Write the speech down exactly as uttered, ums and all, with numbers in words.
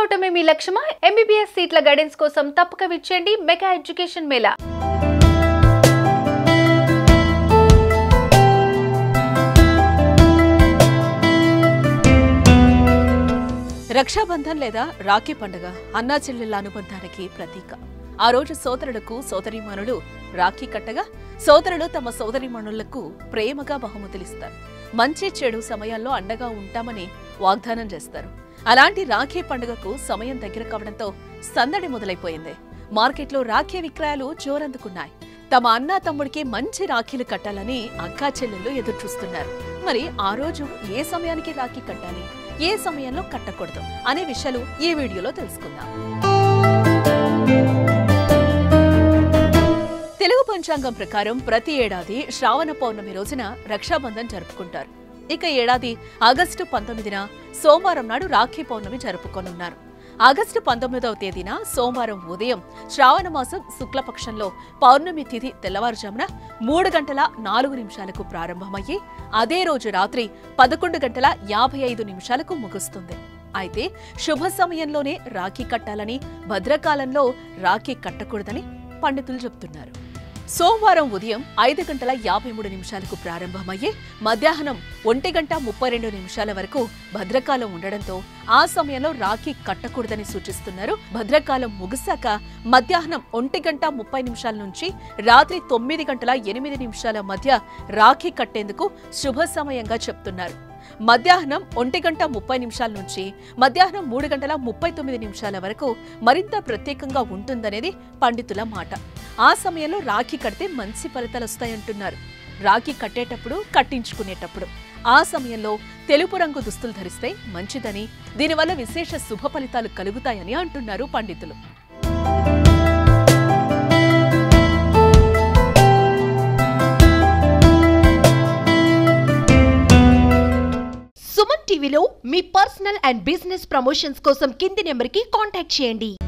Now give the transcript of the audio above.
అవటమే మీ లక్ష్యమా? MBBS సీట్ల guidance కోసం తప్పక విచ్చేయండి మెగా ఎడ్యుకేషన్ మేళా. రక్షాబంధన్ లేదా రాఖీ పండుగ అన్నా చెల్లెళ్ల అనుబంధానికి ప్రతీక. ఆ రోజు సోదరులకు సోదరీమణులు రాఖీ కట్టగా సోదరులు తమ సోదరీమణులకు ప్రేమగా బహుమతులిస్తారు. మంచి చెడు సమయాల్లో అండగా ఉంటామని వాగ్దానం చేస్తారు. అలాంటి రాఖీ పండుగకు సమయం దగ్గర కావడంతో సందడి మొదలైపోయింది. మార్కెట్లో రాఖీ విక్రయాలు జోరందుకున్నాయి. తమ అన్నా తమ్ముడికి మంచి రాఖీలు కట్టాలని అక్కా చెల్లెళ్లు ఎదురుచూస్తున్నారు. మరి ఆ రోజు ఏ సమయానికి రాఖీ కట్టాలి, ఏ సమయంలో కట్టకూడదు అనే విషయాలు ఈ వీడియోలో తెలుసుకుందాం. తెలుగు పంచాంగం ప్రకారం ప్రతి ఏడాది శ్రావణ పౌర్ణమి రోజున రక్షాబంధన్ జరుపుకుంటారు. ఇక ఏడాది ఆగస్టు పంతొమ్మిదిన సోమవారం నాడు రాఖీ పౌర్ణమి జరుపుకోనున్నారు. ఆగస్టు పంతొమ్మిదవ తేదీన సోమవారం ఉదయం శ్రావణ మాసం శుక్లపక్షంలో పౌర్ణమి తిథి తెల్లవారుజామున మూడు గంటల నాలుగు నిమిషాలకు ప్రారంభమయ్యి అదే రోజు రాత్రి పదకొండు గంటల యాభై ఐదు నిమిషాలకు ముగుస్తుంది. అయితే శుభ సమయంలోనే రాఖీ కట్టాలని, భద్రకాలంలో రాఖీ కట్టకూడదని పండితులు చెబుతున్నారు. సోమవారం ఉదయం ఐదు గంటల యాభై మూడు నిమిషాలకు ప్రారంభమయ్యే మధ్యాహ్నం ఒంటి గంట ముప్పై రెండు నిమిషాల వరకు భద్రకాలం ఉండడంతో ఆ సమయంలో రాఖీ కట్టకూడదని సూచిస్తున్నారు. భద్రకాలం ముగిశాక మధ్యాహ్నం ఒంటి గంట ముప్పై నిమిషాల నుంచి రాత్రి తొమ్మిది గంటల ఎనిమిది నిమిషాల మధ్య రాఖీ కట్టేందుకు శుభ సమయంగా చెప్తున్నారు. మధ్యాహ్నం ఒంటి గంట ముప్పై నిమిషాల నుంచి మధ్యాహ్నం మూడు గంటల ముప్పై తొమ్మిది నిమిషాల వరకు మరింత ప్రత్యేకంగా ఉంటుందనేది పండితుల మాట. ఆ సమయంలో రాఖీ కడితే మంచి ఫలితాలు వస్తాయంటున్నారు. రాఖీ కట్టేటప్పుడు, కట్టించుకునేటప్పుడు ఆ సమయంలో తెలుపు రంగు దుస్తులు ధరిస్తే మంచిదని, దీనివల్ల విశేష శుభ ఫలితాలు కలుగుతాయని అంటున్నారు పండితులు. సుమన్ టీవీలో మీ పర్సనల్ అండ్ బిజినెస్ ప్రమోషన్స్ కోసం కింది నెంబర్కి కాంటాక్ట్ చేయండి.